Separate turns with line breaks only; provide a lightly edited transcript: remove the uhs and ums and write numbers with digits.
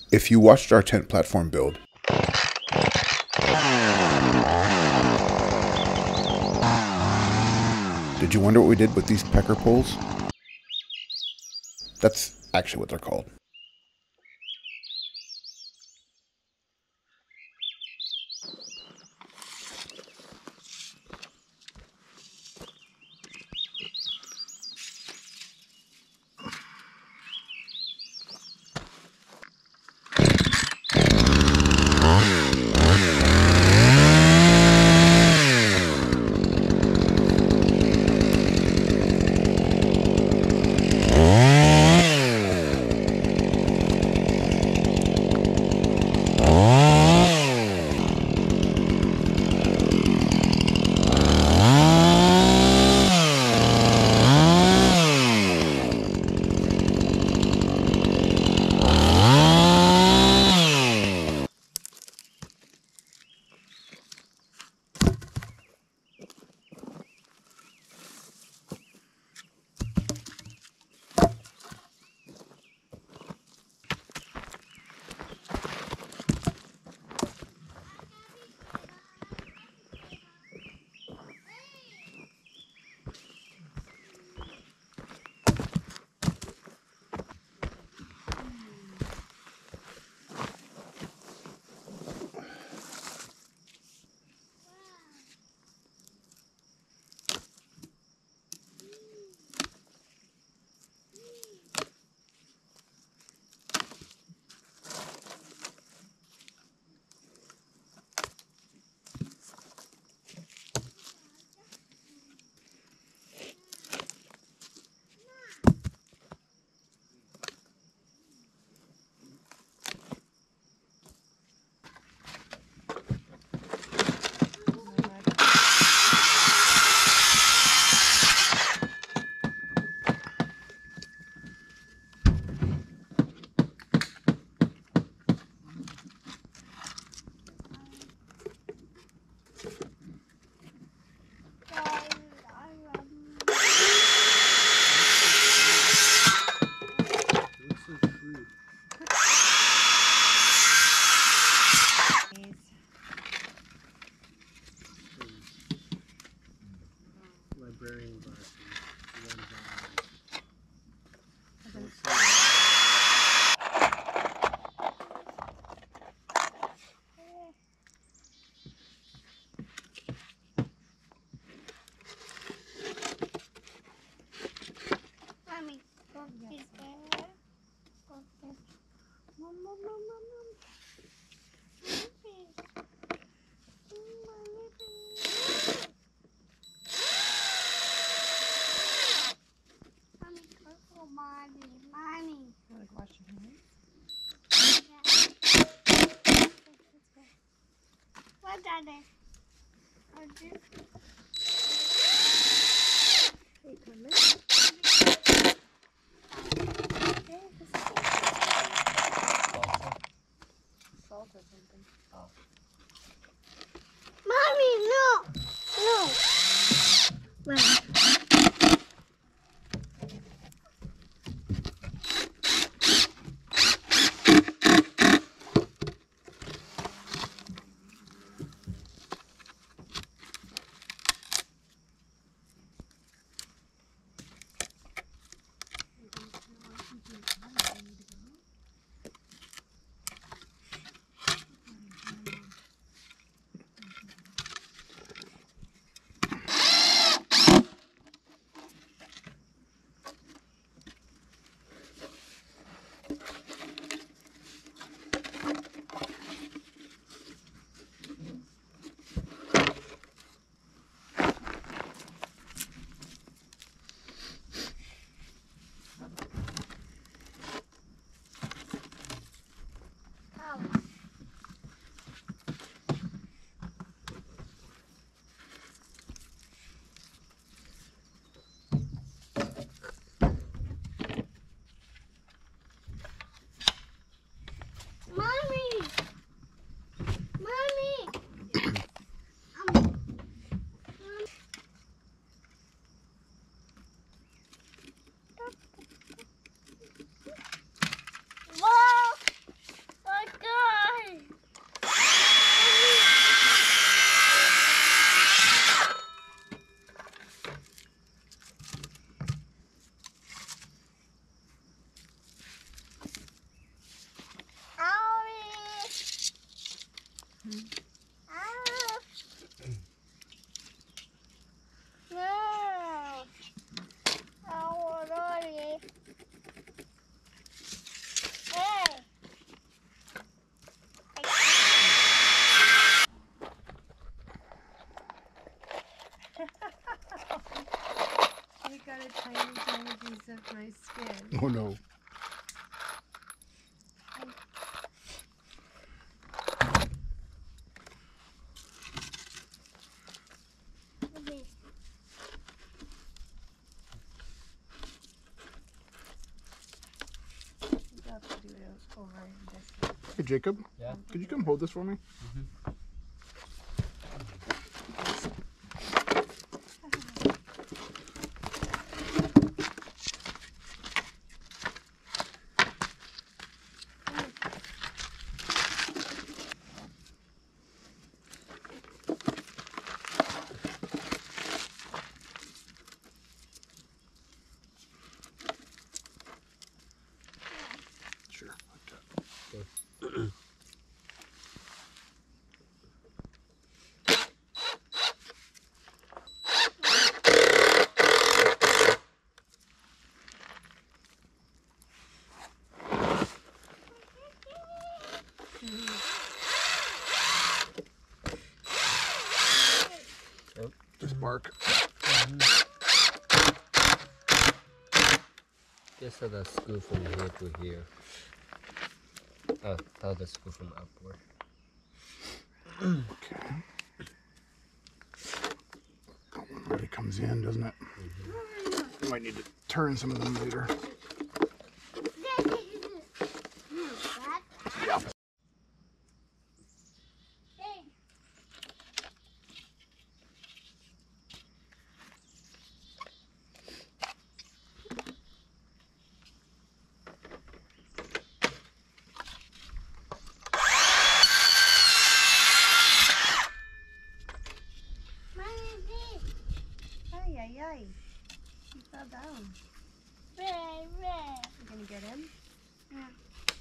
If you watched our tent platform build, did you wonder what we did with these pecker poles? That's actually what they're called.
Librarian glasses.
Mommy, go there. Go there. Mom, mom, mom, mom, mom. Mommy, purple, mommy, mommy.
Want to wash your hands?
What are they? Are they?
Hey, come in. Salt or something.
Mommy, no. No. Wait.
over this.
Hey Jacob,
Yeah.
could you come hold this for me? Sure. Just bark.
Just the screw from here to here. Oh, how the screw from upward.
Okay. That one really comes in, doesn't it? You might need to turn some of them later. Yeah.
Ay, ay, ay. He fell down.
Red, red.
You gonna get him?
Yeah.